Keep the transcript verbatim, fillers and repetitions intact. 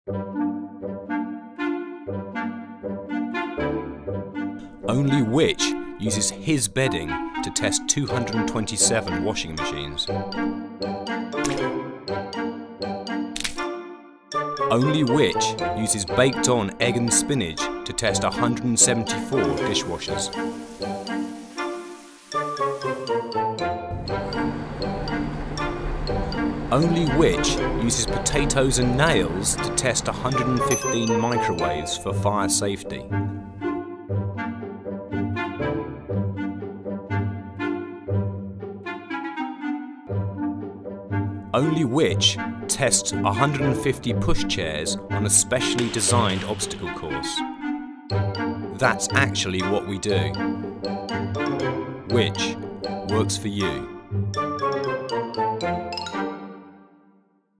Only which uses his bedding to test two hundred twenty-seven washing machines? Only which uses baked-on egg and spinach to test one hundred seventy-four dishwashers? Only which uses potatoes and nails to test one hundred fifteen microwaves for fire safety? Only which tests one hundred fifty pushchairs on a specially designed obstacle course? That's actually what we do. Which works for you?